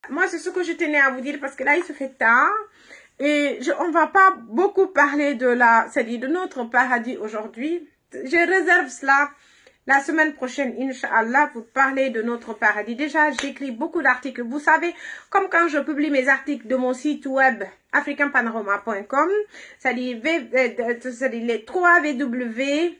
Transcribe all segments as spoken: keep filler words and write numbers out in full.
Moi, c'est ce que je tenais à vous dire parce que là, il se fait tard. Et je, on va pas beaucoup parler de la, c'est-à-dire de notre paradis aujourd'hui. Je réserve cela la semaine prochaine, Inch'Allah, pour parler de notre paradis. Déjà, j'écris beaucoup d'articles. Vous savez, comme quand je publie mes articles de mon site web african panorama point com, c'est-à-dire les trois W W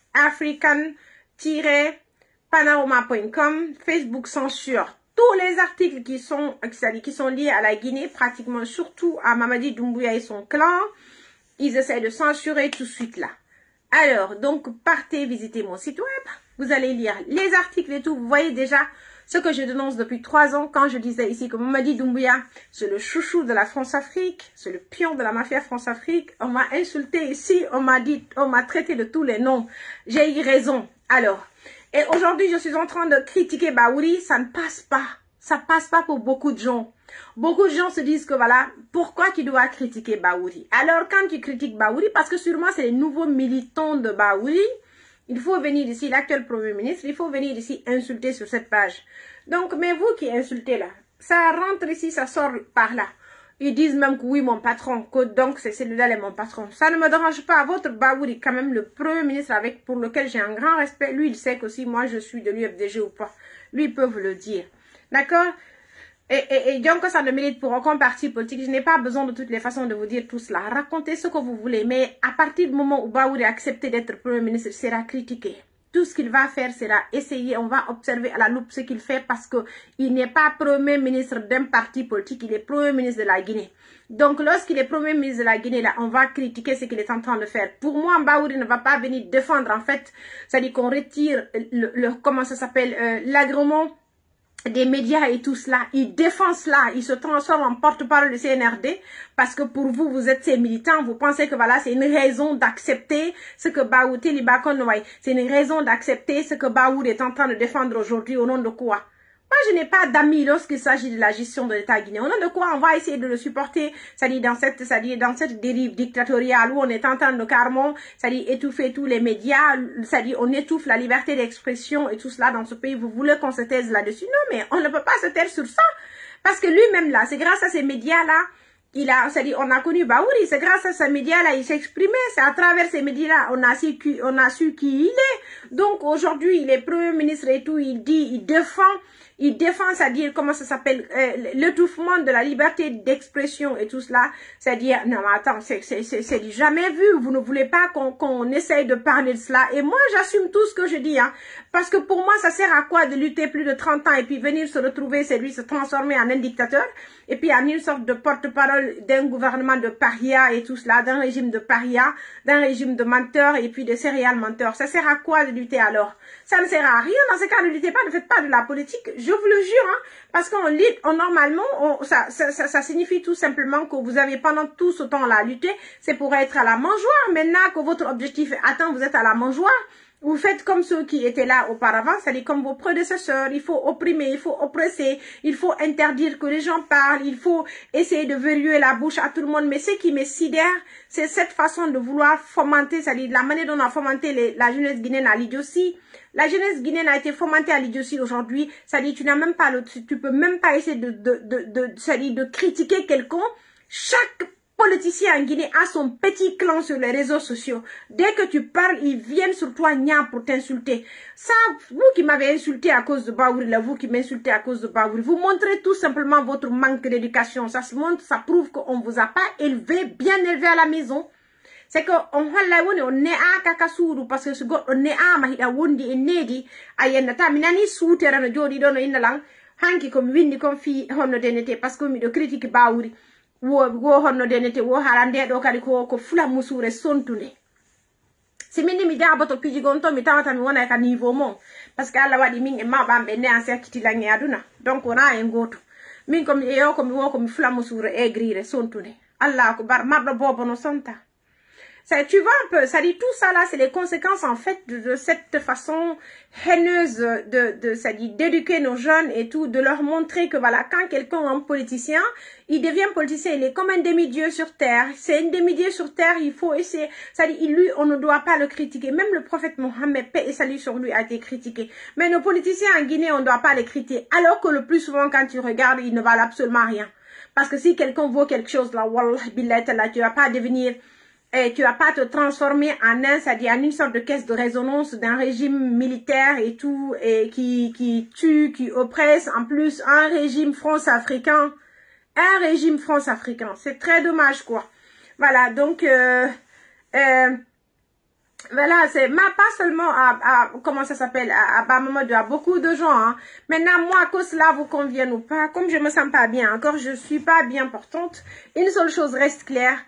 african tiret panorama point com, Facebook censure tous les articles qui sont, qui sont liés à la Guinée, pratiquement surtout à Mamadi Doumbouya et son clan. Ils essaient de censurer tout de suite là. Alors, donc, partez visiter mon site web. Vous allez lire les articles et tout. Vous voyez déjà ce que je dénonce depuis trois ans quand je disais ici que Mamadi Doumbouya, c'est le chouchou de la France-Afrique, c'est le pion de la mafia France-Afrique. On m'a insulté ici, on m'a dit, on m'a traité de tous les noms. J'ai eu raison. Alors, et aujourd'hui, je suis en train de critiquer Baouri, ça ne passe pas. Ça passe pas pour beaucoup de gens. Beaucoup de gens se disent que voilà, pourquoi tu dois critiquer Baouri? Alors, quand tu critiques Baouri, parce que sûrement c'est les nouveaux militants de Baouri, il faut venir ici, l'actuel Premier ministre, il faut venir ici insulter sur cette page. Donc, mais vous qui insultez là, ça rentre ici, ça sort par là. Ils disent même que oui, mon patron, que donc c'est celui-là, est mon patron. Ça ne me dérange pas. Votre Baouri, quand même, le Premier ministre avec pour lequel j'ai un grand respect, lui, il sait que si moi je suis de l'U F D G ou pas. Lui, il peut vous le dire. D'accord? Et, et, et donc, ça ne mérite pour aucun parti politique. Je n'ai pas besoin de toutes les façons de vous dire tout cela. Racontez ce que vous voulez. Mais à partir du moment où Baouri a accepté d'être Premier ministre, il sera critiqué. Tout ce qu'il va faire sera essayer. On va observer à la loupe ce qu'il fait parce qu'il n'est pas Premier ministre d'un parti politique. Il est Premier ministre de la Guinée. Donc, lorsqu'il est Premier ministre de la Guinée, là, on va critiquer ce qu'il est en train de faire. Pour moi, Baouri ne va pas venir défendre, en fait, c'est-à-dire qu'on retire le, le, comment ça s'appelle, euh, l'agrément des médias et tout cela, il défend cela, il se transforme en porte-parole du C N R D parce que pour vous, vous êtes ces militants, vous pensez que voilà, c'est une raison d'accepter ce que Baouri, c'est une raison d'accepter ce que Baouri est en train de défendre aujourd'hui au nom de quoi? Moi, je n'ai pas d'amis lorsqu'il s'agit de la gestion de l'État guinéen. Au nom de quoi on va essayer de le supporter, c'est-à-dire dans cette, c'est-à-dire dans cette dérive dictatoriale où on est en train de carrément, c'est-à-dire étouffer tous les médias, c'est-à-dire on étouffe la liberté d'expression et tout cela dans ce pays. Vous voulez qu'on se taise là-dessus? Non, mais on ne peut pas se taire sur ça. Parce que lui-même là, c'est grâce à ces médias-là, il a, c'est-à-dire on a connu Baouri, c'est grâce à ces médias-là, il s'exprimait, c'est à travers ces médias-là, on a su qui, on a su qui il est. Donc aujourd'hui, il est Premier ministre et tout, il dit, il défend, il défend, c'est-à-dire, comment ça s'appelle, euh, l'étouffement de la liberté d'expression et tout cela. C'est-à-dire, non, mais attends, c'est du jamais vu. Vous ne voulez pas qu'on qu'on essaye de parler de cela. Et moi, j'assume tout ce que je dis, hein. Parce que pour moi, ça sert à quoi de lutter plus de trente ans et puis venir se retrouver, c'est lui, se transformer en un dictateur et puis en une sorte de porte-parole d'un gouvernement de paria et tout cela, d'un régime de paria, d'un régime de menteurs et puis de céréales menteurs. Ça sert à quoi de lutter alors? Ça ne sert à rien. Dans ce cas, ne luttez pas, ne faites pas de la politique. Je vous le jure, hein, parce qu'on lit, on, normalement, on, ça, ça, ça, ça signifie tout simplement que vous avez pendant tout ce temps-là lutté, c'est pour être à la mangeoire. Maintenant que votre objectif est atteint, vous êtes à la mangeoire. Vous faites comme ceux qui étaient là auparavant, c'est-à-dire comme vos prédécesseurs, il faut opprimer, il faut oppresser, il faut interdire que les gens parlent, il faut essayer de verrouiller la bouche à tout le monde. Mais ce qui me sidère, c'est cette façon de vouloir fomenter, c'est-à-dire la manière dont on a fomenté les, la jeunesse guinéenne à l'idiotie. La jeunesse guinéenne a été fomentée à l'idiotie aujourd'hui, c'est-à-dire tu n'as même pas le, tu peux même pas essayer de, de, de, de, c'est-à-dire de critiquer quelqu'un. Chaque politicien en Guinée a son petit clan sur les réseaux sociaux. Dès que tu parles, ils viennent sur toi, nia, pour t'insulter. Ça, vous qui m'avez insulté à cause de Baouri, là, vous qui m'insultez à cause de Baouri, vous montrez tout simplement votre manque d'éducation. Ça se montre, ça prouve qu'on vous a pas élevé, bien élevé à la maison. C'est que on on est à kakasuru parce que ce gars on est à mahida wundi et nedi ayenda minani soutera no jodi dono indalang hanki comme windi comme fi honno denete parce que mi do critique Baouri wo wo honno denete wo harande do kadi ko ko fula musure sontunde si minni mi jabato piji gonto mi tawata mi wona ka niveau mon parce que Allah wadi min e mabambe ne anse kiti langi aduna donc ona en goto min comme e yo ko mi wo ko mi fula musure e grire sontunde Allah ko bar mabdo bobo no sonta. Ça, tu vois un peu, ça dit tout ça là, c'est les conséquences en fait de, de cette façon haineuse de, de ça dit d'éduquer nos jeunes et tout, de leur montrer que voilà, quand quelqu'un est un politicien, il devient politicien, il est comme un demi-dieu sur terre. C'est un demi-dieu sur terre, il faut essayer. Ça dit, lui, on ne doit pas le critiquer. Même le prophète Mohammed, paix et salut sur lui, a été critiqué. Mais nos politiciens en Guinée, on ne doit pas les critiquer. Alors que le plus souvent, quand tu regardes, ils ne valent absolument rien. Parce que si quelqu'un vaut quelque chose là, wallah billah, là, tu vas pas devenir... Et tu vas pas te transformer en un, c'est-à-dire en une sorte de caisse de résonance d'un régime militaire et tout, et qui, qui tue, qui oppresse, en plus un régime france-africain, un régime france-africain. C'est très dommage, quoi. Voilà, donc, euh, euh, voilà, c'est pas seulement à, à comment ça s'appelle, à, à Bamamadu, à beaucoup de gens, hein. Maintenant, moi, que cela vous convienne ou pas, comme je me sens pas bien, encore je suis pas bien portante, une seule chose reste claire,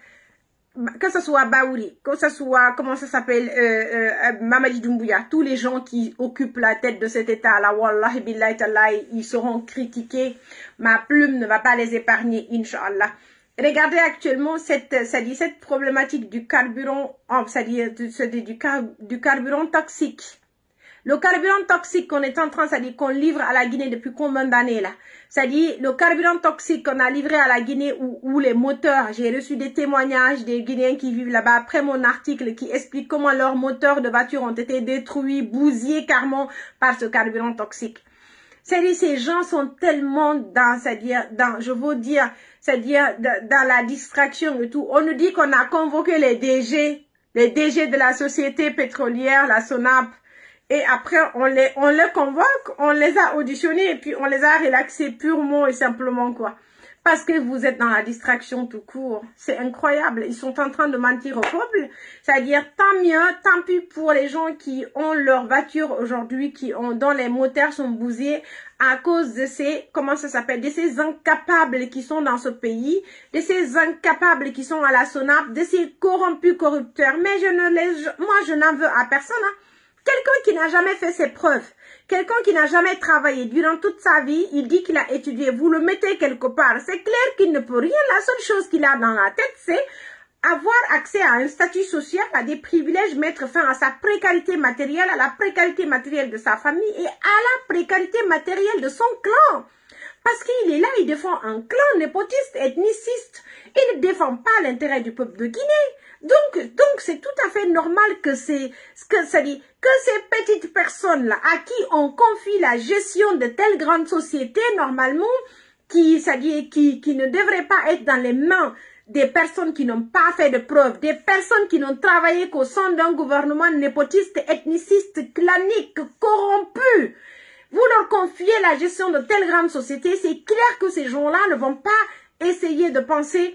que ce soit Baouri, que ce soit, comment ça s'appelle, euh, euh, Mamadi Doumbouya, tous les gens qui occupent la tête de cet état-là, wallahi billahi tallahi, ils seront critiqués. Ma plume ne va pas les épargner, Inch'Allah. Regardez actuellement cette, ça dit, cette problématique du carburant, c'est-à-dire du, du, car, du carburant toxique. Le carburant toxique qu'on est en train, c'est-à-dire qu'on livre à la Guinée depuis combien d'années là? C'est-à-dire le carburant toxique qu'on a livré à la Guinée où, où les moteurs, j'ai reçu des témoignages des Guinéens qui vivent là-bas après mon article qui explique comment leurs moteurs de voiture ont été détruits, bousillés carrément par ce carburant toxique. C'est-à-dire ces gens sont tellement dans, c'est-à-dire dans, je veux dire, c'est-à-dire dans la distraction et tout. On nous dit qu'on a convoqué les D G, les D G de la société pétrolière, la SONAP. Et après, on les, on les convoque, on les a auditionnés et puis on les a relaxés purement et simplement, quoi. Parce que vous êtes dans la distraction tout court. C'est incroyable. Ils sont en train de mentir au peuple. C'est-à-dire, tant mieux, tant pis pour les gens qui ont leur voiture aujourd'hui, qui ont, dont les moteurs sont bousillés à cause de ces, comment ça s'appelle, de ces incapables qui sont dans ce pays, de ces incapables qui sont à la SONAP, de ces corrompus corrupteurs. Mais je ne les, moi, je n'en veux à personne, hein. Quelqu'un qui n'a jamais fait ses preuves, quelqu'un qui n'a jamais travaillé durant toute sa vie, il dit qu'il a étudié, vous le mettez quelque part, c'est clair qu'il ne peut rien, la seule chose qu'il a dans la tête, c'est avoir accès à un statut social, à des privilèges, mettre fin à sa précarité matérielle, à la précarité matérielle de sa famille et à la précarité matérielle de son clan. Parce qu'il est là, il défend un clan népotiste, ethniciste. Il ne défend pas l'intérêt du peuple de Guinée. Donc, donc c'est tout à fait normal que c'est, que ça dit, que ces petites personnes-là, à qui on confie la gestion de telles grandes sociétés, normalement, qui, ça dit, qui, qui ne devraient pas être dans les mains des personnes qui n'ont pas fait de preuves, des personnes qui n'ont travaillé qu'au sein d'un gouvernement népotiste, ethniciste, clanique, corrompu. Vous leur confiez la gestion de telles grandes sociétés, c'est clair que ces gens-là ne vont pas essayer de penser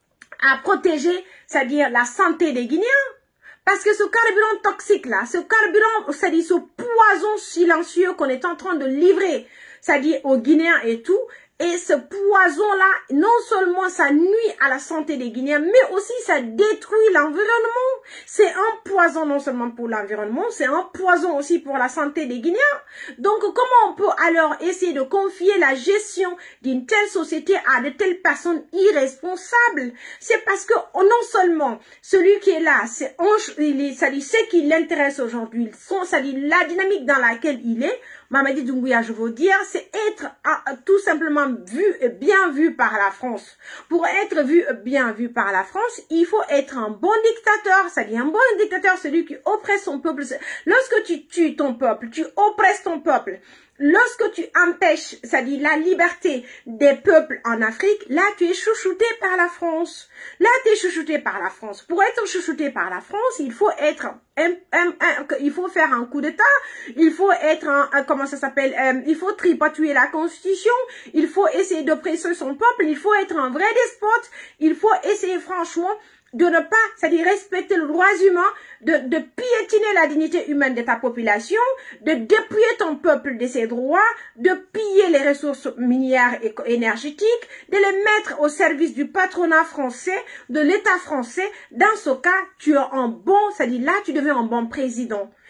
à protéger, c'est-à-dire la santé des Guinéens. Parce que ce carburant toxique-là, ce carburant, c'est-à-dire ce poison silencieux qu'on est en train de livrer, c'est-à-dire aux Guinéens et tout, et ce poison-là, non seulement ça nuit à la santé des Guinéens, mais aussi ça détruit l'environnement. C'est un poison non seulement pour l'environnement, c'est un poison aussi pour la santé des Guinéens. Donc, comment on peut alors essayer de confier la gestion d'une telle société à de telles personnes irresponsables? C'est parce que non seulement celui qui est là, c'est ça dit ce qui l'intéresse aujourd'hui, ça dit la dynamique dans laquelle il est. Mamadi Doumbouya, je veux dire, c'est être uh, tout simplement vu et bien vu par la France. Pour être vu et bien vu par la France, il faut être un bon dictateur. C'est-à-dire un bon dictateur, celui qui oppresse son peuple. Lorsque tu tues ton peuple, tu oppresses ton peuple. Lorsque tu empêches, c'est-à-dire la liberté des peuples en Afrique, là tu es chouchouté par la France. Là tu es chouchouté par la France. Pour être chouchouté par la France, il faut être, un, un, un, il faut faire un coup d'État, il faut être, un, un, comment ça s'appelle, euh, il faut tripatouiller la Constitution, il faut essayer d'oppresser son peuple, il faut être un vrai despote, il faut essayer franchement de ne pas, c'est-à-dire respecter les droits humains, de, de piétiner la dignité humaine de ta population, de dépouiller ton peuple de ses droits, de piller les ressources minières et énergétiques, de les mettre au service du patronat français, de l'État français. Dans ce cas, tu es un bon, c'est-à-dire là, tu deviens un bon président.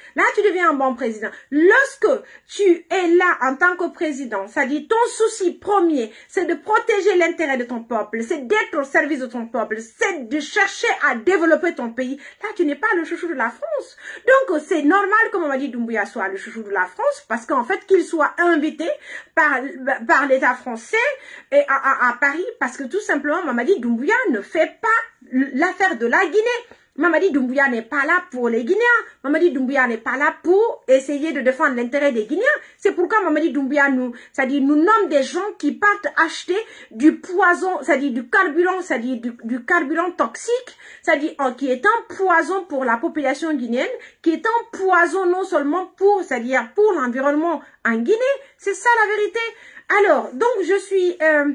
Là, tu deviens un bon président. Lorsque tu es là en tant que président, c'est-à-dire ton souci premier, c'est de protéger l'intérêt de ton peuple, c'est d'être au service de ton peuple, c'est de chercher à développer ton pays. Là, tu n'es pas le chouchou de la France. Donc, c'est normal que Mamadi Doumbouya soit le chouchou de la France, parce qu'en fait, qu'il soit invité par, par l'État français et à, à, à Paris, parce que tout simplement, Mamadi Doumbouya ne fait pas l'affaire de la Guinée. Mamadi Doumbouya n'est pas là pour les Guinéens. Mamadi Doumbouya n'est pas là pour essayer de défendre l'intérêt des Guinéens. C'est pourquoi Mamadi Doumbouya nous, c'est-à-dire nous nomme des gens qui partent acheter du poison, c'est-à-dire du carburant, c'est-à-dire du, du carburant toxique, c'est-à-dire qui est un poison pour la population guinéenne, qui est un poison non seulement pour, c'est-à-dire pour l'environnement en Guinée. C'est ça la vérité. Alors, donc je suis... Euh,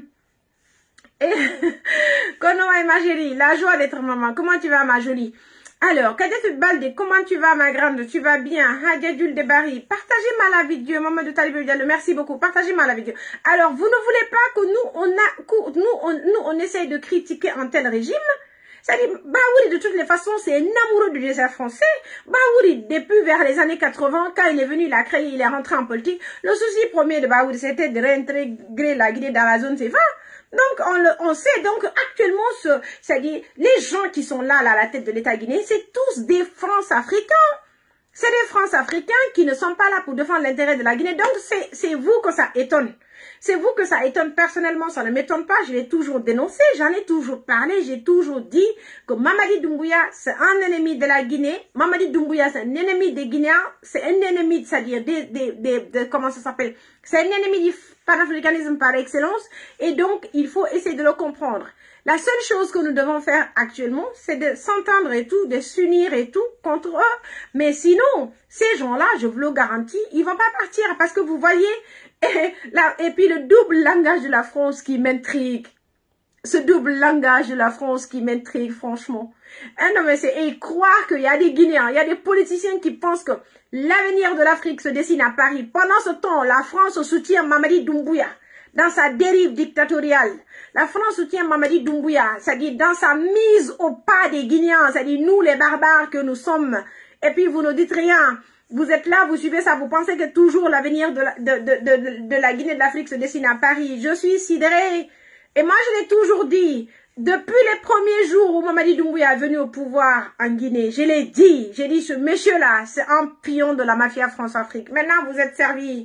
Et, Konoa et ma chérie, la joie d'être maman. Comment tu vas, ma jolie? Alors, Kadjet Balde, comment tu vas, ma grande? Tu vas bien? Hadjadul de Barry, partagez-moi la vidéo, maman de Talibé Diallo, merci beaucoup, partagez-moi la vidéo. Alors, vous ne voulez pas que nous, on a, que nous, on, nous, on essaye de critiquer un tel régime? C'est-à-dire, Baouri, de toutes les façons, c'est un amoureux du désert français. Baouri, depuis vers les années quatre-vins, quand il est venu, il a créé, il est rentré en politique. Le souci premier de Baouri, c'était de réintégrer la Guinée dans la zone C F A. Donc, on, le, on sait, donc, actuellement, ce, c'est-à-dire, les gens qui sont là, là, à la tête de l'État guinéen, c'est tous des France-Africains. C'est des France-Africains qui ne sont pas là pour défendre l'intérêt de la Guinée. Donc, c'est vous que ça étonne. C'est vous que ça étonne. Personnellement, ça ne m'étonne pas. Je l'ai toujours dénoncé. J'en ai toujours parlé. J'ai toujours dit que Mamadi Doumbouya, c'est un ennemi de la Guinée. Mamadi Doumbouya, c'est un ennemi des Guinéens. C'est un ennemi, c'est-à-dire des, des, des, des, comment ça s'appelle? C'est un ennemi du panafricanisme par excellence. Et donc, il faut essayer de le comprendre. La seule chose que nous devons faire actuellement, c'est de s'entendre et tout, de s'unir et tout contre eux. Mais sinon, ces gens-là, je vous le garantis, ils vont pas partir parce que vous voyez, et, là, et puis le double langage de la France qui m'intrigue. Ce double langage de la France qui m'intrigue, franchement. Hein, non, mais c'est, et croire qu'il y a des Guinéens, il y a des politiciens qui pensent que l'avenir de l'Afrique se dessine à Paris. Pendant ce temps, la France soutient Mamadi Doumbouya dans sa dérive dictatoriale. La France soutient Mamadi Doumbouya, c'est-à-dire dans sa mise au pas des Guinéens, c'est-à-dire nous les barbares que nous sommes. Et puis vous ne dites rien. Vous êtes là, vous suivez ça, vous pensez que toujours l'avenir de la, de, de, de, de la Guinée de l'Afrique se dessine à Paris. Je suis sidérée. Et moi, je l'ai toujours dit, depuis les premiers jours où Mamadi Doumbouya est venu au pouvoir en Guinée, je l'ai dit, j'ai dit, ce monsieur-là, c'est un pion de la mafia France-Afrique. Maintenant, vous êtes servis.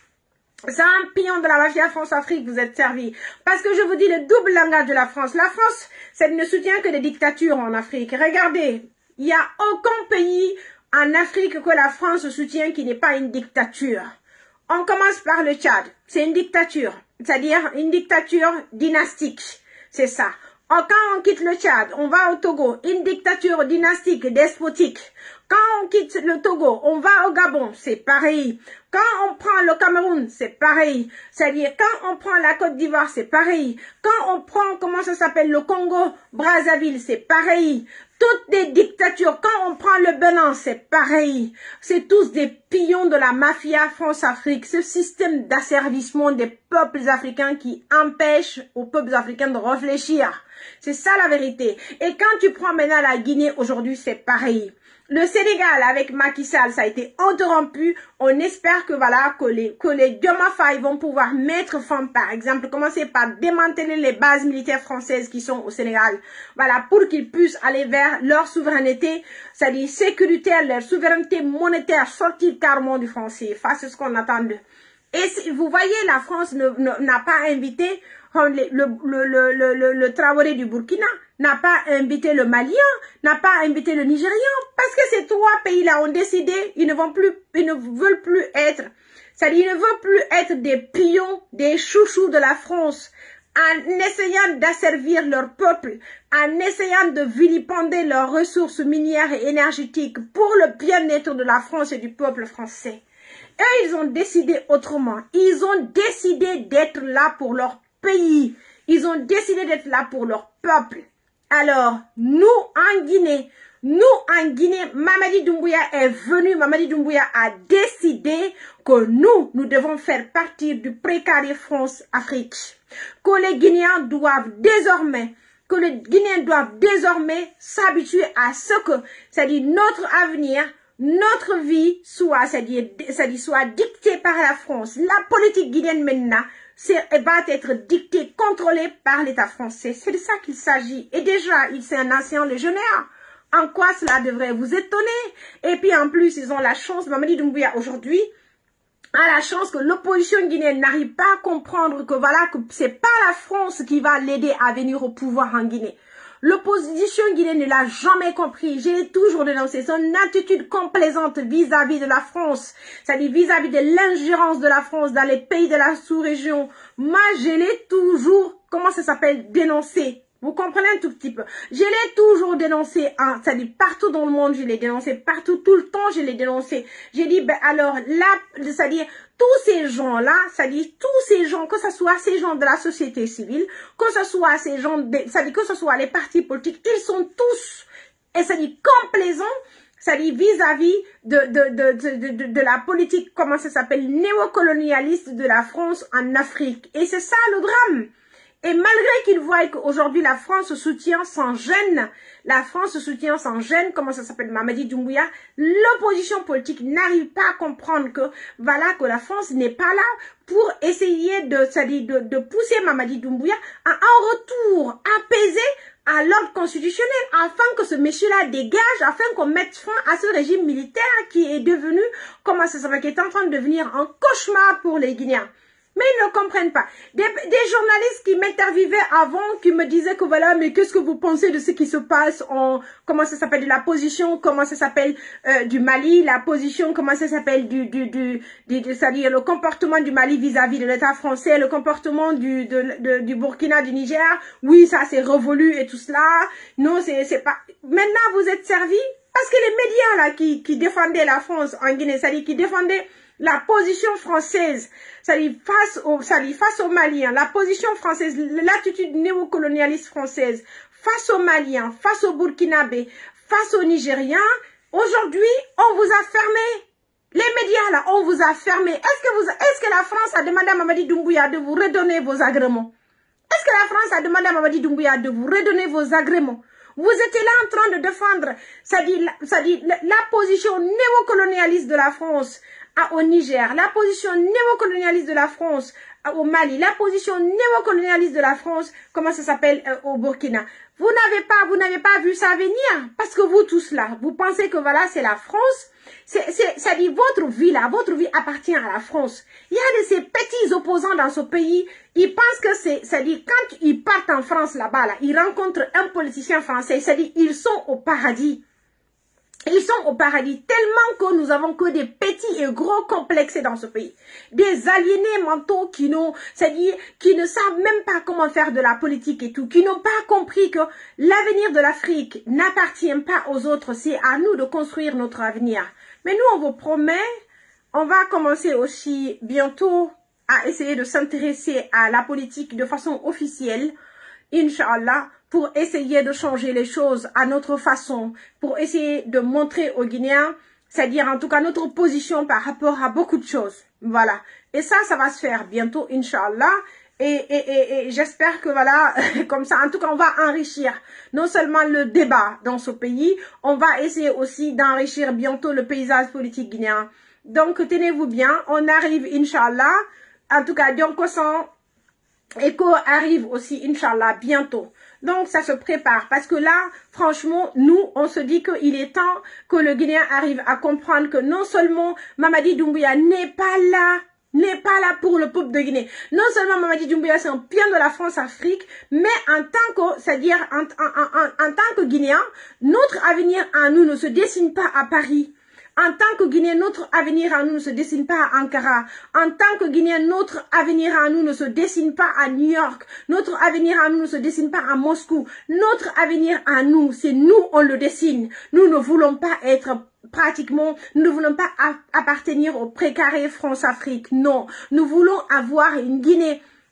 C'est un pion de la mafia France-Afrique, vous êtes servis. Parce que je vous dis le double langage de la France. La France, ça ne soutient que des dictatures en Afrique. Regardez, il n'y a aucun pays en Afrique que la France soutient qui n'est pas une dictature. On commence par le Tchad. C'est une dictature. C'est-à-dire une dictature dynastique. C'est ça. Quand on quitte le Tchad, on va au Togo. Une dictature dynastique, despotique. Quand on quitte le Togo, on va au Gabon, c'est pareil. Quand on prend le Cameroun, c'est pareil. C'est-à-dire, quand on prend la Côte d'Ivoire, c'est pareil. Quand on prend, comment ça s'appelle, le Congo, Brazzaville, c'est pareil. Toutes des dictatures, quand on prend le Bénin, c'est pareil. C'est tous des pions de la mafia France-Afrique. Ce système d'asservissement des peuples africains qui empêche aux peuples africains de réfléchir. C'est ça la vérité. Et quand tu prends maintenant la Guinée aujourd'hui, c'est pareil. Le Sénégal avec Macky Sall, ça a été interrompu. On espère que voilà que les que les Diomaye vont pouvoir mettre fin, par exemple, commencer par démanteler les bases militaires françaises qui sont au Sénégal. Voilà, pour qu'ils puissent aller vers leur souveraineté, c'est-à-dire sécuritaire, leur souveraineté monétaire, sortir carrément du franc C F A, c'est ce qu'on attend d'eux. Et vous voyez, la France n'a pas invité le, le, le, le, le, le Traoré du Burkina, n'a pas invité le Malien, n'a pas invité le Nigérian, parce que ces trois pays-là ont décidé, ils ne vont plus, ils ne veulent plus être, c'est-à-dire ils ne veulent plus être des pions, des chouchous de la France, en essayant d'asservir leur peuple, en essayant de vilipender leurs ressources minières et énergétiques pour le bien-être de la France et du peuple français. Et ils ont décidé autrement. Ils ont décidé d'être là pour leur pays. Ils ont décidé d'être là pour leur peuple. Alors, nous en Guinée, nous en Guinée, Mamadi Doumbouya est venu, Mamadi Doumbouya a décidé que nous, nous devons faire partie du précaré France-Afrique. Que les Guinéens doivent désormais, que les Guinéens doivent désormais s'habituer à ce que, c'est-à-dire notre avenir, notre vie soit, c'est-à-dire, c'est-à-dire soit dictée par la France. La politique guinéenne maintenant, c'est, va être dictée, contrôlée par l'État français. C'est de ça qu'il s'agit. Et déjà, il c'est un ancien légionnaire. En quoi cela devrait vous étonner? Et puis en plus, ils ont la chance, Mamadi Doumbouya aujourd'hui, a la chance que l'opposition guinéenne n'arrive pas à comprendre que voilà, que c'est pas la France qui va l'aider à venir au pouvoir en Guinée. L'opposition guinéenne ne l'a jamais compris. Je l'ai toujours dénoncé. Son attitude complaisante vis-à-vis de la France, c'est-à-dire vis-à-vis de l'ingérence de la France dans les pays de la sous-région. Moi, je l'ai toujours, comment ça s'appelle, dénoncé. Vous comprenez un tout petit peu. Je l'ai toujours dénoncé, hein, c'est-à-dire partout dans le monde, je l'ai dénoncé, partout, tout le temps, je l'ai dénoncé. J'ai dit, ben alors là, c'est-à-dire tous ces gens-là, c'est-à-dire tous ces gens, que ce soit ces gens de la société civile, que ce soit ces gens, c'est-à-dire que ce soit les partis politiques, ils sont tous, et c'est-à-dire complaisants, c'est-à-dire vis-à-vis de, de, de, de, de, de la politique, comment ça s'appelle, néocolonialiste de la France en Afrique. Et c'est ça le drame. Et malgré qu'ils voient qu'aujourd'hui la France soutient sans gêne, la France soutient sans gêne, comment ça s'appelle, Mamadi Doumbouya, l'opposition politique n'arrive pas à comprendre que, voilà, que la France n'est pas là pour essayer de, c'est-à-dire de, de pousser Mamadi Doumbouya à un retour apaisé à l'ordre constitutionnel, afin que ce monsieur-là dégage, afin qu'on mette fin à ce régime militaire qui est devenu, comment ça s'appelle, qui est en train de devenir un cauchemar pour les Guinéens. Mais ils ne comprennent pas. Des, des journalistes qui m'interviewaient avant, qui me disaient que voilà, mais qu'est-ce que vous pensez de ce qui se passe en, comment ça s'appelle, de la position, comment ça s'appelle, euh, du Mali, la position, comment ça s'appelle, du, du, du, du, du c'est-à-dire le comportement du Mali vis-à-vis de l'État français, le comportement du, de, de, du Burkina, du Niger. Oui, ça c'est révolu et tout cela. Non, c'est, c'est pas, maintenant vous êtes servis, parce que les médias là, qui, qui défendaient la France en Guinée, c'est-à-dire qui défendaient la position française, c'est-à-dire face au, c'est-à-dire face aux Maliens, la position française, l'attitude néocolonialiste française, face aux Maliens, face aux Burkinabés, face aux Nigériens, aujourd'hui, on vous a fermé. Les médias, là, on vous a fermé. Est-ce que vous, est-ce que la France a demandé à Mamadi Doumbouya de vous redonner vos agréments? Est-ce que la France a demandé à Mamadi Doumbouya de vous redonner vos agréments? Vous étiez là en train de défendre, c'est-à-dire, c'est-à-dire la, la position néocolonialiste de la France au Niger, la position néocolonialiste de la France au Mali, la position néocolonialiste de la France, comment ça s'appelle, euh, au Burkina. Vous n'avez pas, vous n'avez pas vu ça venir, parce que vous tous là, vous pensez que voilà, c'est la France, c'est, c'est, ça dit votre vie là, votre vie appartient à la France. Il y a de ces petits opposants dans ce pays, ils pensent que c'est, ça dit quand ils partent en France là-bas là, ils rencontrent un politicien français, ça dit ils sont au paradis. Ils sont au paradis tellement que nous avons que des petits et gros complexes dans ce pays. Des aliénés mentaux qui n'ont, c'est-à-dire, qui ne savent même pas comment faire de la politique et tout, qui n'ont pas compris que l'avenir de l'Afrique n'appartient pas aux autres, c'est à nous de construire notre avenir. Mais nous, on vous promet, on va commencer aussi bientôt à essayer de s'intéresser à la politique de façon officielle, Inch'Allah, pour essayer de changer les choses à notre façon, pour essayer de montrer aux Guinéens, c'est-à-dire en tout cas notre position par rapport à beaucoup de choses. Voilà. Et ça, ça va se faire bientôt, Inch'Allah. Et, et, et, et j'espère que voilà, comme ça, en tout cas, on va enrichir non seulement le débat dans ce pays, on va essayer aussi d'enrichir bientôt le paysage politique guinéen. Donc, tenez-vous bien, on arrive, Inch'Allah. En tout cas, Dionkosan, Echo arrive aussi, Inch'Allah, bientôt. Donc, ça se prépare. Parce que là, franchement, nous, on se dit qu'il est temps que le Guinéen arrive à comprendre que non seulement Mamadi Doumbouya n'est pas là, n'est pas là pour le peuple de Guinée. Non seulement Mamadi Doumbouya, c'est un pion de la France-Afrique, mais en tant que, c'est-à-dire, en, en, en, en tant que Guinéen, notre avenir à nous ne se dessine pas à Paris. En tant que Guinéen, notre avenir à nous ne se dessine pas à Ankara. En tant que Guinéen, notre avenir à nous ne se dessine pas à New York. Notre avenir à nous ne se dessine pas à Moscou. Notre avenir à nous, c'est nous, on le dessine. Nous ne voulons pas être pratiquement, nous ne voulons pas appartenir au précaré France-Afrique. Non, nous voulons avoir une Guinée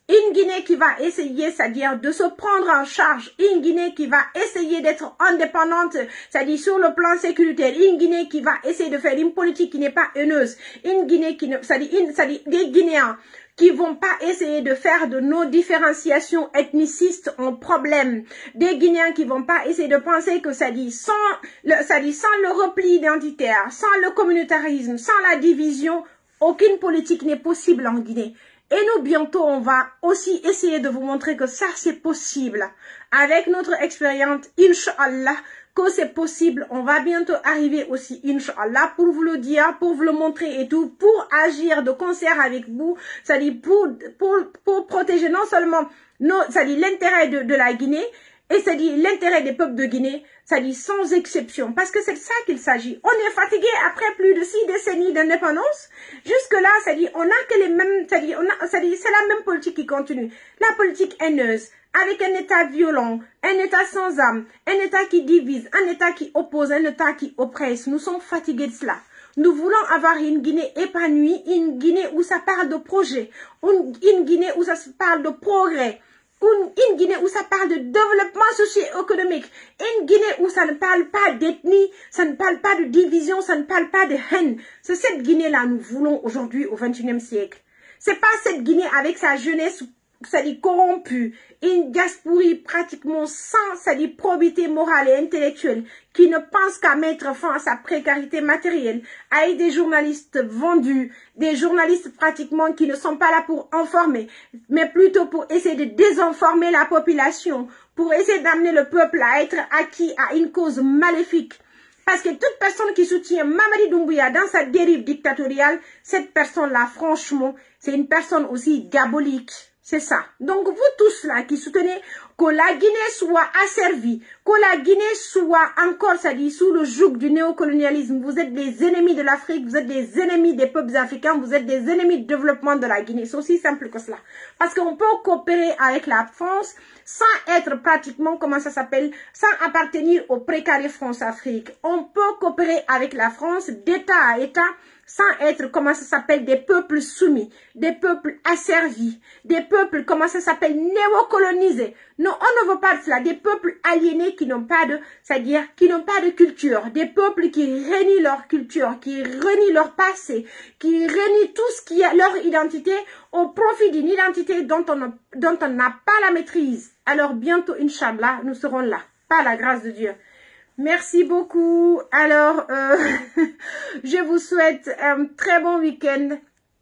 Une Guinée qui va essayer, c'est-à-dire de se prendre en charge. Une Guinée qui va essayer d'être indépendante, c'est-à-dire sur le plan sécuritaire. Une Guinée qui va essayer de faire une politique qui n'est pas haineuse. Une Guinée qui ne, c'est-à-dire, une, c'est-à-dire des Guinéens qui vont pas essayer de faire de nos différenciations ethnicistes un problème. Des Guinéens qui vont pas essayer de penser que ça dit sans le, ça dit sans le repli identitaire, sans le communautarisme, sans la division, aucune politique n'est possible en Guinée. Et nous, bientôt, on va aussi essayer de vous montrer que ça, c'est possible. Avec notre expérience, Inch'Allah, que c'est possible. On va bientôt arriver aussi, Inch'Allah, pour vous le dire, pour vous le montrer et tout, pour agir de concert avec vous, c'est-à-dire pour, pour, pour protéger non seulement nos, c'est-à-dire l'intérêt de, de la Guinée, et c'est-à-dire l'intérêt des peuples de Guinée, c'est-à-dire sans exception, parce que c'est de ça qu'il s'agit. On est fatigué après plus de six décennies d'indépendance. Jusque-là, c'est-à-dire on a que les mêmes, c'est-à-dire on a, c'est-à-dire c'est la même politique qui continue. La politique haineuse, avec un État violent, un État sans âme, un État qui divise, un État qui oppose, un État qui oppresse. Nous sommes fatigués de cela. Nous voulons avoir une Guinée épanouie, une Guinée où ça parle de projet, une, une Guinée où ça parle de progrès. Une, une Guinée où ça parle de développement socio-économique, une Guinée où ça ne parle pas d'ethnie, ça ne parle pas de division, ça ne parle pas de haine. C'est cette Guinée-là nous voulons aujourd'hui au vingt et unième siècle. C'est pas cette Guinée avec sa jeunesse, c'est-à-dire corrompue, une diaspora pratiquement sans, c'est-à-dire probité morale et intellectuelle, qui ne pense qu'à mettre fin à sa précarité matérielle, avec des journalistes vendus, des journalistes pratiquement qui ne sont pas là pour informer, mais plutôt pour essayer de désinformer la population, pour essayer d'amener le peuple à être acquis à une cause maléfique. Parce que toute personne qui soutient Mamadi Doumbouya dans sa dérive dictatoriale, cette personne-là, franchement, c'est une personne aussi diabolique. C'est ça. Donc, vous tous là qui soutenez que la Guinée soit asservie, que la Guinée soit encore, ça dit, sous le joug du néocolonialisme, vous êtes des ennemis de l'Afrique, vous êtes des ennemis des peuples africains, vous êtes des ennemis du développement de la Guinée. C'est aussi simple que cela. Parce qu'on peut coopérer avec la France sans être pratiquement, comment ça s'appelle, sans appartenir au précaré France-Afrique. On peut coopérer avec la France d'État à État, sans être, comment ça s'appelle, des peuples soumis, des peuples asservis, des peuples, comment ça s'appelle, néocolonisés. Non, on ne veut pas de cela, des peuples aliénés qui n'ont pas de, c'est-à-dire, qui n'ont pas de culture, des peuples qui renient leur culture, qui renient leur passé, qui renient tout ce qui est leur identité au profit d'une identité dont on n'a dont on n'a pas la maîtrise. Alors, bientôt, Inch'Allah, nous serons là, par la grâce de Dieu. Merci beaucoup. Alors, euh, je vous souhaite un très bon week-end.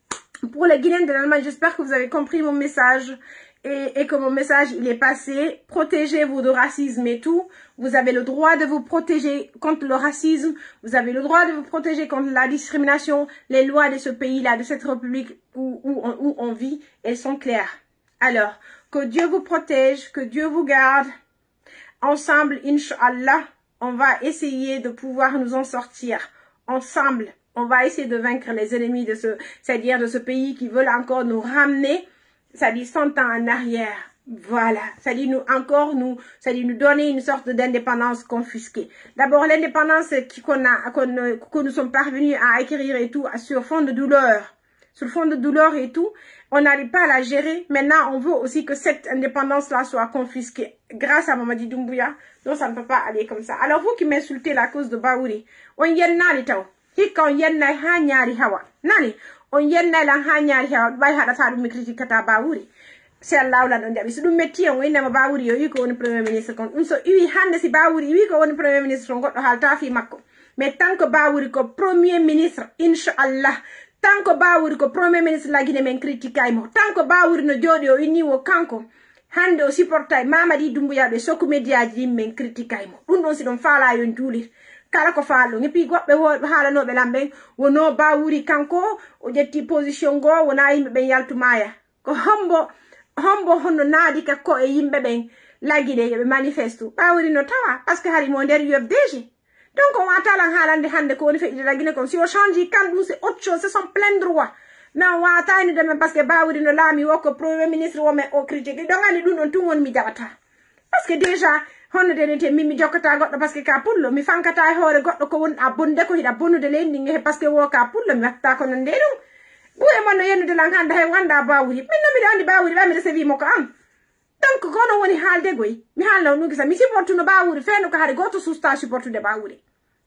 Pour les Guinéens de l'Allemagne, j'espère que vous avez compris mon message et, et que mon message, il est passé. Protégez-vous de racisme et tout. Vous avez le droit de vous protéger contre le racisme. Vous avez le droit de vous protéger contre la discrimination. Les lois de ce pays-là, de cette république où, où, on, où on vit, elles sont claires. Alors, que Dieu vous protège, que Dieu vous garde. Ensemble, Inch'Allah, on va essayer de pouvoir nous en sortir ensemble. On va essayer de vaincre les ennemis de ce, c'est-à-dire de ce pays qui veulent encore nous ramener, c'est-à-dire cent ans en arrière. Voilà, c'est-à-dire nous encore nous, c'est-à-dire nous donner une sorte d'indépendance confisquée. D'abord l'indépendance qu'on a, qu'on, que nous sommes parvenus à acquérir et tout sur fond de douleur, sur fond de douleur et tout. On n'arrive pas à la gérer. Maintenant, on veut aussi que cette indépendance-là soit confisquée grâce à Mamadi Doumbouya. Donc, ça ne peut pas aller comme ça. Alors, vous qui m'insultez la cause de Baouri, on yen nali taw. Hika on yen na ha nyari hawa. Nani? On yen na la ha nyari hawa. Bay hada ta dum critique kata Baouri. C'est Allah la don jabi. Si dum metti on ina ma Baouri yo yiko on premier ministre kon. Um so iwi hande si Baouri wi ko on premier ministre on goddo halta fi makko. Mais tant que Baouri ko premier ministre, Inch'Allah, tant que Baouri ko premier ministre la Guinée men critique ay mo. Tant que Baouri no jodi o ini wo kanko. Hande o supportay Mamadi Doumbouya be soku mediaji men critique ay mo. Dum don si don fala yon julir. Kala ko faalo ngi pi gobbe haalanobe lambe wono Baouri kanko o jetti position go wona yimbe ben yaltumaya ko hombo hombo hono naadi ka ko e yimbe ben lagide yobe manifesto Baouri no tawa parce que hari mo der yob deje. Donc on attend haalande hande ko woni fe la Guinée comme si on change kan dum c'est autre chose, c'est son plein droit. Mais on va attendre demain parce que Baouri no lami woko premier ministre wo me o critique donc ani dum don tum won mi jabata parce que déjà hono denete mimi jokkata goddo parce que ka pullo mi fankata e hoore goddo ko won a bonde ko hida bonnude lendi nge parce que wo ka pullo mi watta ko non de dum buye mon no yennude lan hande hay wanda bawuri min no mi andi bawuri ba mi recevi mo ko am donc kono woni halde goy mi halno no gisa mi supportu no bawuri feno ko hari goto susta supportu de bawuri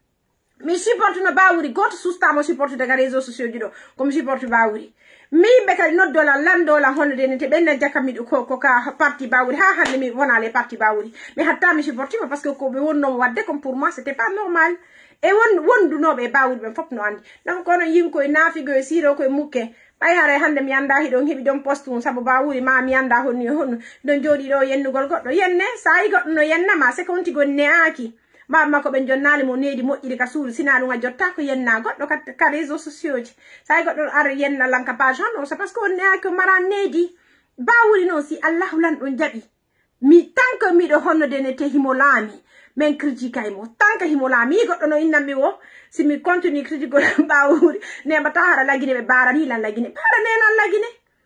mi supportu no bawuri goto susta mo supportu de réseaux sociaux jido ko mi supportu bawuri mi be kadi noddola landola hono de nete benna jakami ko ko ka parti bawuri ha hande mi wona les parti bawuri mais hatta mi supportu parce que ko be wonno wadde comme pour moi c'était pas normal e won wondunobe bawuri be fop no andi donc kono yinko nafigo e siro ko mukke bay hare hande mi anda hido hebi don postu sabu bawuri ma mi anda honni hon don jodi do yennugol goddo yenne sai goddo no yenna ma se konti gonne aki ma mako ben jonnali mo needi moƴƴiri ka suuru sina dum a jotta ko yenna goddo ka ka réseaux sociaux ji sai goddo ar yenna lanka page non c'est parce que on ne ko mara needi bawuri non si allah lan don jabi mi tanko mi do honno de ne te himolami men critique ay mo tanka himolami goddo no inna mi wo si mi continue critique bawuri ne ba tahara lagine be barani lan lagine barane lan lagine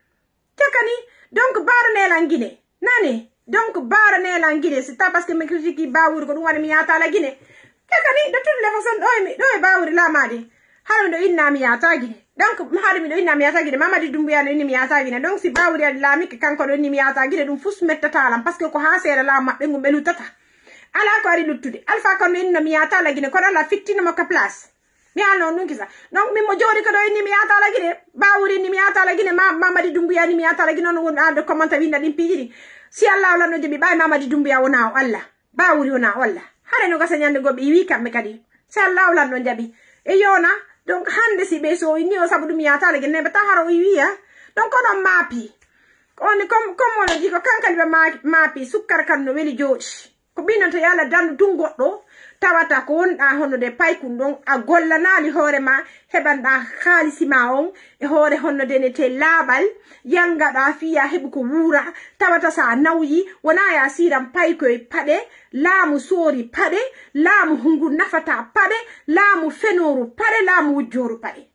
takani donc barane lan gine nani donc barane lan gine c'est pas parce que me critique bawuri ko dum wani mi yata lagine takani de toute les façons do mi do bawuri la madi haru do inna mi yata gine donc haru mi do inna mi yata gine mamadi dumbuya no inna mi yata gine donc si bawuri la mi kanko do inna mi yata gine dum fus mettata lam parce que ko ha sere la mabbe ngum belu tata ala ko ari luttude alfa ko inna mi yata lagine ko la fittino mo ka place mi alno non kisa donc mi mo jori ko do inna mi yata lagine bawuri inna mi yata lagine ma mamadi dumbuya inna mi yata lagine non won ande commenta winda dim pijiri si Allah la no jebi bay mamadi dumbuya wona Allah bawuri wona walla hare no gasa nyande gobe wi kambe kadi si Allah la no jabi e yona donc hande si be so ni o sabu dum yata lagine be taharo wi ya donc on mapi on comme comme on dit ko kankal be mapi sukkar kan no weli jodi ko binanto yalla dandu dum goddo tawata ko wonda hono de paykun don a gollanali hore ma hebanda khalisi ma on e hore honno de nete labal yangada fiya hebu ko wura tawata sa nawyi wona ya siram payko e pade laamu sori pade laamu hungu nafata pade laamu fenoru pade laamu wujjoru pade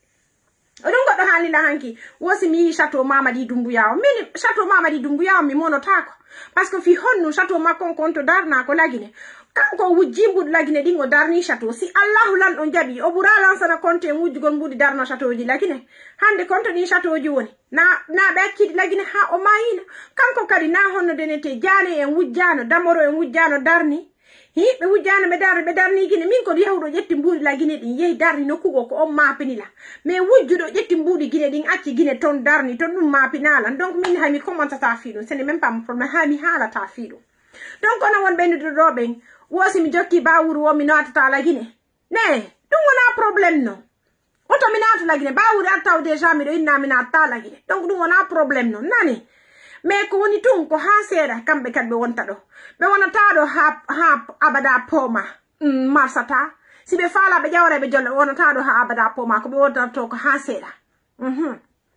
odon goddo halila hanki wosi mi chateau mamadi dumbuya min chateau mamadi dumbuya mi monotako parce que fi honno chateau makon konto darna ko lagine kanko wujjimbu lagine dingo darni chateau si allah lan on jabi o bura lansana konte wujjugon budi darno chateau ji lagine hande konto ni chateau ji woni na na be kidi lagine ha o mayina kanko kadi na honno denete jane en wujjano damoro en wujjano darni hi be wujjano be dar be darni gine min ko yawdo jetti mbudi lagine din yehi darni nokkugo ko on mapinila mais wujjudo jetti mbudi gine din acci gine ton darni ton dum mapinala donc min ha mi commenta ta fido ce n'est même pas mon problème ha mi hala ta fido donc on a won bendu do roben wosi mi jokki bawuru wo mi notata lagine ne dum wona problème no oto mi notata lagine bawuru attaw déjà mi do inna mi notata lagine donc dum wona problème no nani mais ko woni tun ko ha seeda kambe kadbe wonta do be wonata do ha ha abada poma mm, marsata si be fala be jawre be jolle wonata do ha abada poma ko be wonta to ko ha seeda mhm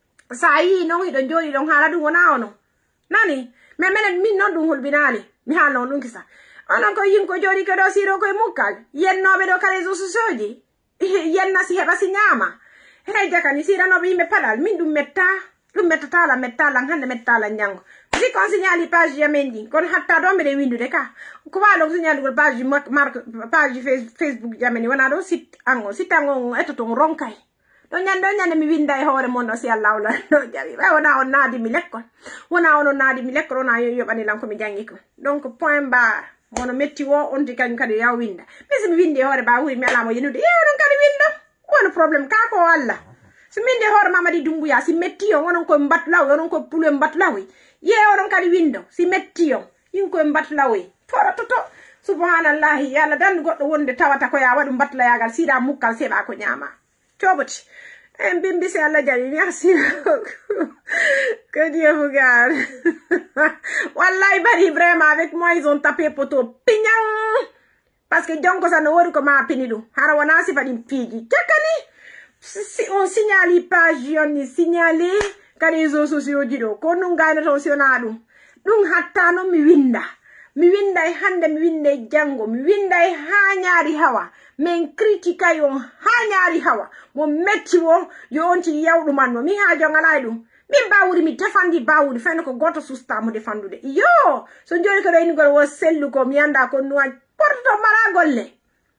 sa yi no hido jodi don hala dum wona ono nani mais menen min non dum holbinali mi halo non kisa onon ko yinko jodi ko do siro ko mukkal yennobe do kale zo sosoji yenna si heba si nyama hay jakani sira no be padal min dum metta dum metta la metta la hande metta la nyango si kon signali page yamendi kon hatta do me de windu de ka ko walo signali ko page marque page Facebook jameni wana do sit ango sitango etoto ronkay do nyando nyande mi winda e hore mondo si Allah wala do jabi ba wona on naadi mi lekkon wona on naadi mi lekkon na yo yobani lan ko mi jangi ko donc point barre mono metti wo on di kan kadi yaw winda mais mi windi hore ba wuri mi ala mo yenude e on kadi winda wona problème ka ko walla si minde hore mamadi dumbuya si metti yo onon ko mbatlaw onon ko pulo mbatlaw ye onon kadi windo si metti yo yin ko mbatlaw fora toto subhanallah yalla dan goddo wonde tawata ko ya wadu mbatla yagal sida mukkal seba ko nyama toboti en bimbi se Allah jari merci que Dieu vous garde wallahi bari vraiment avec moi ils ont tapé poto pignang parce que jonko sa no wori ko ma pinidu hara wana si fadi fiji takani si on signali page yoni signalé ka réseaux sociaux dido ko nu ngayna to sionadu dum hatta no mi winda mi winda e hande mi winda e jango mi winda e hañaari hawa men critica yo hañaari hawa mo metti wo yo onti yawdu manno mi ha jongala dum min bawuri mi defandi bawuri fen ko goto susta mo defandude yo so jori ko do ni gol wo sellu ko mi anda ko nuwa porto mara golle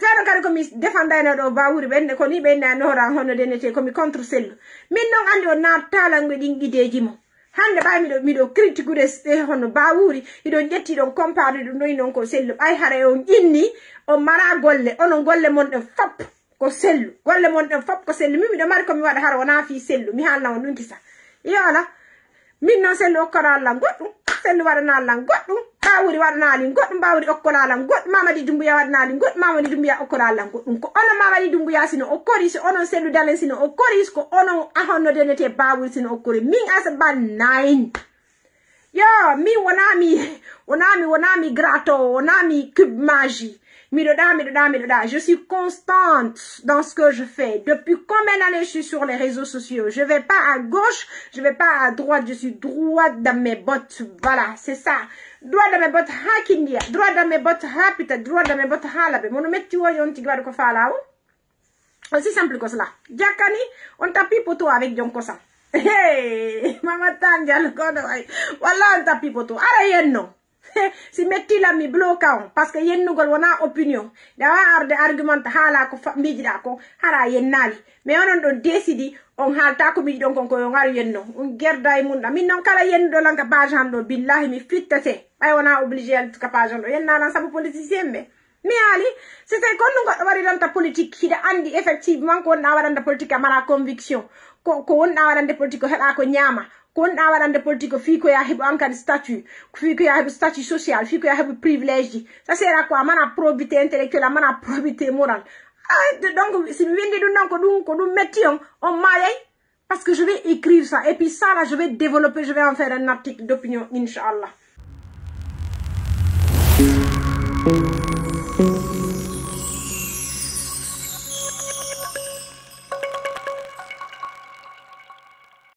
Sero kadi komi defandayno ɗo bawuri ɓenne ko ni ɓenne noran hono denete komi contre sellu min non andi o nattalangue ɗin ideji mo hande ɓay miɗo miɗo critiqueure e hono bawuri iɗon ƴetti ɗon compare ɗum noyi noon ko sellu ɓay hara on inni on mara golle onon golle mon ɗen fop ko sellu golle mon ɗen fop ko sellu min miɗo mari komi waɗa hara wona fi sellu mi halna on ɗum kisa yo ala min noon sellu okkora Allah goɗɗum sellu waɗana Allah goɗɗum bawuri waɗanali goɗɗum bawuri okkola Allah goɗɗum Mamadi Doumbouya waɗanali goɗɗum Mamadi Doumbouya okkola Allah goɗɗum ko onon Mamadi Doumbouya sino okkori so onon sellu dalen sino okkori ko onon ahonno denete bawuri sino okkori min asaba nine yo mi wonami wonami wonami grato wonami cube magie miɗoɗa miɗoɗa miɗoɗa je suis constante dans ce que je fais depuis combien d'années je suis sur les réseaux sociaux je vais pas à gauche je vais pas à droite je suis droite dans mes bottes voilà c'est ça droit dans mes bottes ha kindiya droit dans mes bottes ha pita droit dans mes bottes ha laɓe mono metti woji on tigi waɗa ko falawo aussi simple que cela jakkani on tapis poto avec jon kosam hey mama tandial kono way walla on tapis poto ara yenno si metti la mi bloka on parce que yennugol wona opinion dawa arde argument hala ko mijiɗa ko hara yennali mais onon ɗon décidi on halta ko miiji ɗon kon koyo ngar yenno on gerda e munɗa min noon kala yennuɗo lanka page han ɗo billahi mi fittate ɓay wona obligé altuka page han ɗo yennalan saabu politicien ɓe mi haali si tawi konno goɗɗo waɗiranta politique hiɗa andi effectivement ko wonɗa waɗanta politique a mara conviction ko ko wonɗa waɗande politique ko heɗa ko ñaama ko wonɗa waɗande politique fii ko ya heɓu ankadi statut fii ko ya heɓu statut social fii ko ya heɓu privilège ji ça sera quoi mana probité intellectuelle a mana probité morale ah, donc si mi windi ɗum ɗon ko ɗum ko ɗum metti on on mayay parce que je vais écrire ça et puis ça là je vais développer je vais en faire un article d'opinion inchallah.